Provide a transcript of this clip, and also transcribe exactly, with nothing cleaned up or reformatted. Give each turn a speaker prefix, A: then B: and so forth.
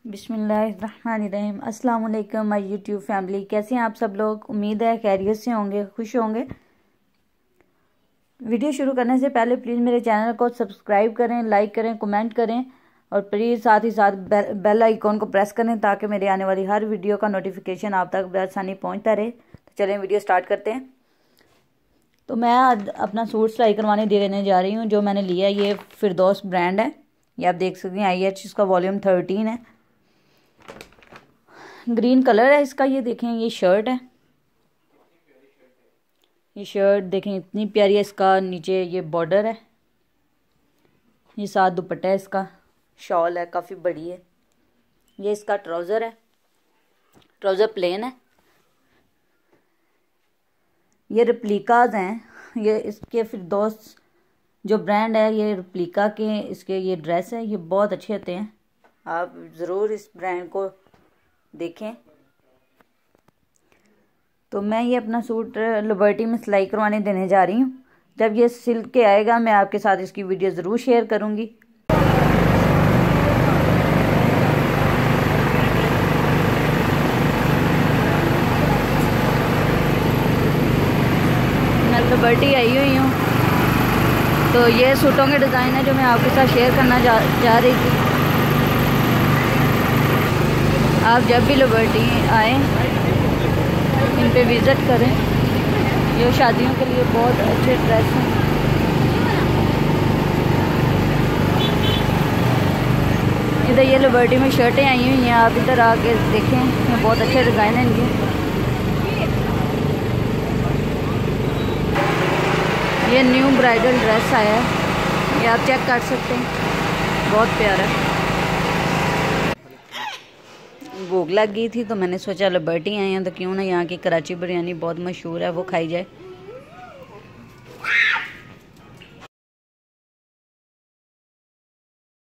A: बिस्मिल्लाहिर्रहमानिर्रहीम। अस्सलाम वालेकुम माय यूट्यूब फैमिली, कैसे हैं आप सब लोग। उम्मीद है खैरियत से होंगे, खुश होंगे। वीडियो शुरू करने से पहले प्लीज़ मेरे चैनल को सब्सक्राइब करें, लाइक करें, कमेंट करें और प्लीज़ साथ ही साथ बेल, बेल आइकॉन को प्रेस करें ताकि मेरे आने वाली हर वीडियो का नोटिफिकेशन आप तक बआसानी पहुँचता रहे। तो चलें वीडियो स्टार्ट करते हैं। तो मैं आज अपना सूट सिलाई करवाने देने जा रही हूँ। जो मैंने लिया ये फिरदौस ब्रांड है, ये आप देख सकते हैं। आई एच इसका वॉल्यूम थर्टीन है, ग्रीन कलर है इसका। ये देखें, ये शर्ट है, ये शर्ट देखें इतनी प्यारी है। इसका नीचे ये बॉर्डर है, ये साथ दुपट्टा है इसका, शॉल है काफ़ी बड़ी है। ये इसका ट्राउज़र है, ट्राउज़र प्लेन है। ये रिप्लिकाज हैं, ये इसके फिरदौस जो ब्रांड है ये रिप्लिका के इसके ये ड्रेस है, ये बहुत अच्छे होते हैं। आप ज़रूर इस ब्रांड को देखें। तो मैं ये अपना सूट लिबर्टी में सिलाई करवाने देने जा रही हूँ। जब ये सिल के आएगा मैं आपके साथ इसकी वीडियो ज़रूर शेयर करूँगी। मैं लिबर्टी आई हुई हूँ, तो ये सूटों के डिज़ाइन है जो मैं आपके साथ शेयर करना जा, जा रही थी। आप जब भी लिबर्टी आएँ इन पे विज़िट करें, ये शादियों के लिए बहुत अच्छे ड्रेस हैं। इधर ये लिबर्टी में शर्टें आई हुई हैं, आप इधर आके देखें, ये बहुत अच्छे डिज़ाइन हैं इनके। ये न्यू ब्राइडल ड्रेस आया है, ये आप चेक कर सकते हैं, बहुत प्यारा है। भूख लग गई थी तो मैंने सोचा लिबर्टी आए हैं तो क्यों ना यहाँ की कराची बिरयानी बहुत मशहूर है वो खाई जाए।